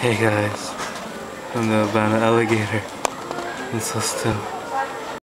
Hey guys, I'm the Albano alligator. It's so still.